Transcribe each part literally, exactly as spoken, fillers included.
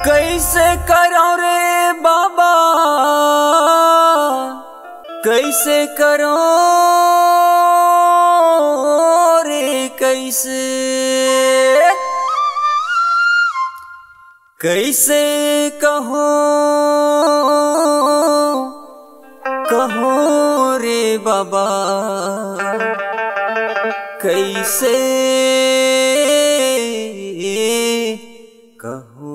कैसे करो रे बाबा, कैसे करो रे कैसे, कैसे कहो कहो रे बाबा, कैसे कहो।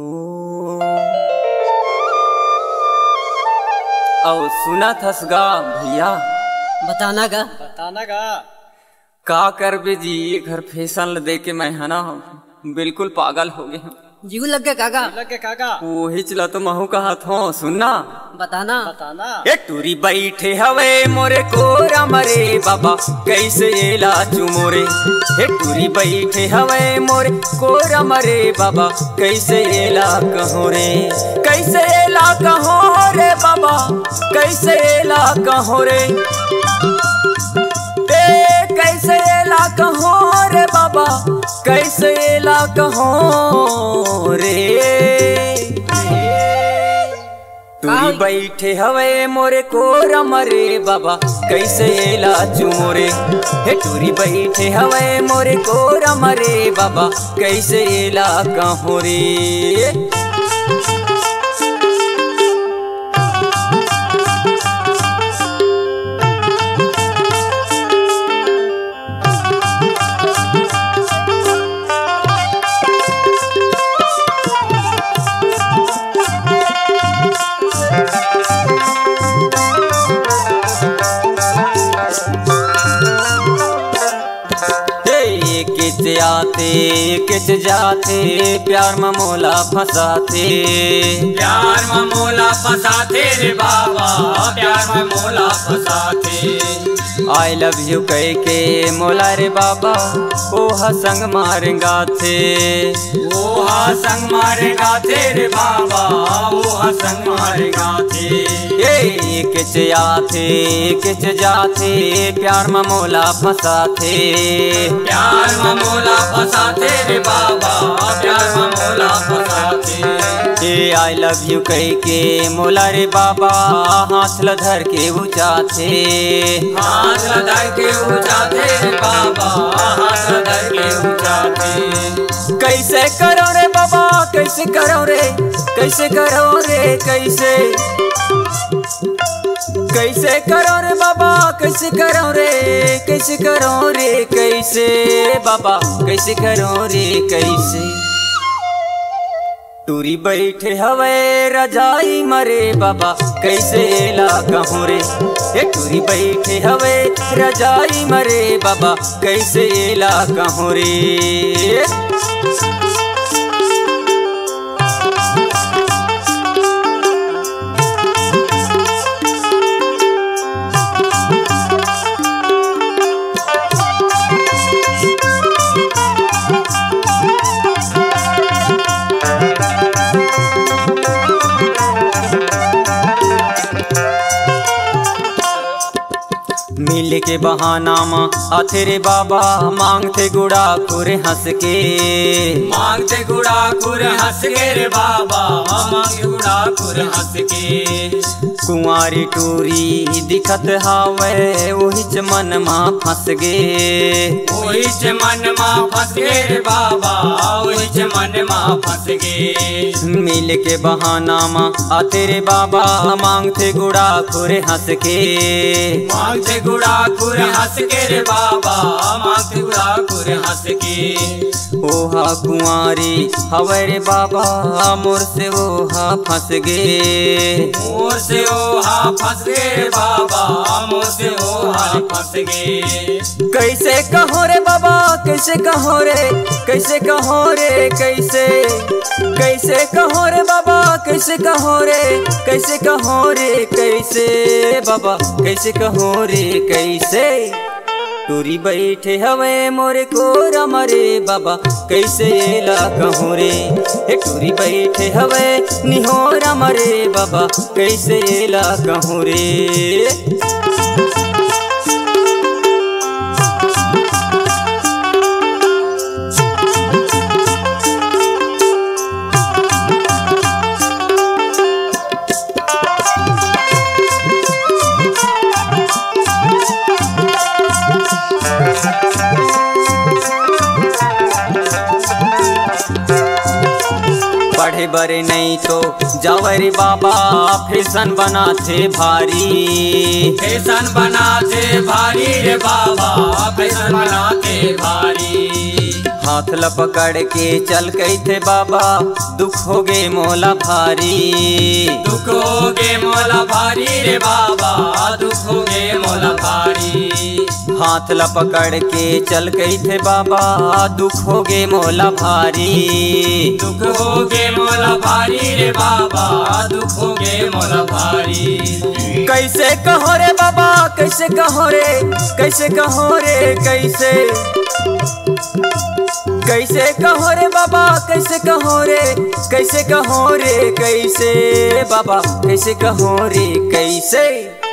और सुना थस गा भैया, बताना गा बताना गा का कर बे जी, घर फैशन दे के मैं है ना बिल्कुल पागल हो गए। जीव लग गया काका, लग गया काका। वही चला तो महू कहा था सुनना बताना बताना। ए टूरी बैठे हवे मोरे कोरा मरे बाबा, कैसे एला चुमोरे। ए टूरी बैठे हवे मोरे कोरा मरे बाबा, कैसे एला कहो रे, कैसे एला कहो रे बाबा, कैसे एला कहो रे, ए कैसे एला कहो रे बाबा, कैसे एला कहो रे। टूरी बैठे हवे मोरे कोरा मरे बाबा, कैसे एला चुमोरे। हे टूरी बैठे हवे मोरे कोरा मरे बाबा, कैसे एला कहो रे। किच आते किच जाते, प्यार में मोला फंसाते, प्यार में मोला फंसाते रे बाबा, प्यार में मोला फंसाते। आई लव यू कह के मोला रे बाबा, ओहा संग मारेगा थे, ओहा संग मारेगा थे रे बाबा, ओहा संग मारेगा थे। ए किच आते किच जाते, प्यार में मोला फंसाते, प्यार में मोला फंसाते रे बाबा, प्यार में मोला फंसाते। ए आई लव यू कह के मोला रे बाबा, हाथ लधर के ऊंचाते, हाथ लधर के ऊंचाते रे बाबा, हाथ लधर के ऊंचाते। कैसे करो रे बाबा, कैसे करो रे, कैसे करो रे कैसे, कैसे करो रे बाबा, कैसे करो रे, कैसे करो रे कैसे बाबा, कैसे करो रे कैसे। टूरी बैठे हवे रजाई मरे बाबा, कैसे एला कहूँ रे। ए टूरी बैठे हवे रजाई मरे बाबा, कैसे एला कहूँ रे। मिल के बहाना माँ आथे रे बाबा, मांगते गुड़ा खुरे हंस के, मांगते गुड़ा खुर हंस के रे बाबा, मांगते गुड़ा खुर हंस के। कुंवारी टूरी दिखत हावे, वही च मन माँ फंस गे, वही च मन माँ फंस गे रे बाबा, वही च मन माँ फंस गे। मिल के बहाना माँ आते रे बाबा, मांगते गुड़ा खुरे हंस के, मांगते गुड़ा खुर हंस के रे बाबा, मांगते गुड़ा खुर हंस के। ओहा कुंवारी हवे रे बाबा, मोर से ओहा फंस गे, मोर से ओहा फंस गे बाबा, मोर से ओहा फंस गे। कैसे कहो रे बाबा, कैसे कहो रे, कैसे कहो रे कैसे, कैसे कहो रे बाबा, कैसे कहो रे, कैसे कहो रे कैसे बाबा, कैसे कहो रे कैसे। टूरी बैठे हवे मोरे कोरा मरे बाबा, कैसे एला कहूँ रे। हे टूरी बैठे हवे निहोरा मरे बाबा, कैसे एला कहूँ रे। बढ़े बड़े नहीं तो जावरे बाबा फैशन बनाते भारी। फैशन बनाते भारी रे बाबा, फैशन बनाते भारी। हाथ लपकड़ के चल गए थे बाबा, दुख हो गे मोला भारी। दुख हो गे मोला भारी रे बाबा, दुख हो गे मोला भारी। हाथ लपकड़ के चल गए थे बाबा, दुख हो गे मोला भारी। दुख हो गे मोला भारी रे बाबा, दुख हो गे मोला भारी। कैसे कहो रे बाबा, कैसे कहो रे, कैसे कहो रे, कैसे कैसे कहो रे बाबा, कैसे कहो रे, कैसे कहो रे, कैसे बाबा, कैसे कहो रे, कैसे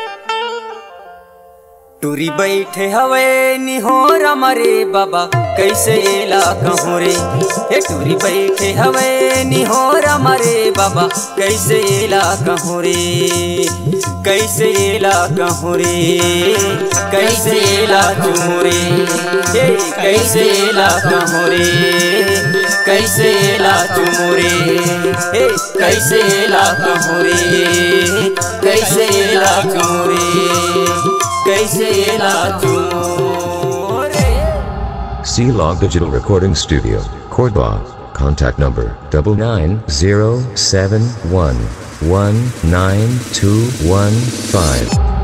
टूरी बैठे हवे निहोर मरे बाबा, कैसे एला कहूँ रे। हे टूरी बैठे हवे निहोर मरे बाबा, कैसे एला कहूँ रे, कैसे एला कहूँ रे, कैसे एला कहूँ रे, हे कैसे एला कहूँ रे, कैसे एला कहूँ रे, हे कैसे एला कहूँ रे, कैसे एला कहूँ रे, कैसे एला कहूँ रे। C-Log Digital Recording Studio, Cordoba. Contact number double nine zero seven one one nine two one five.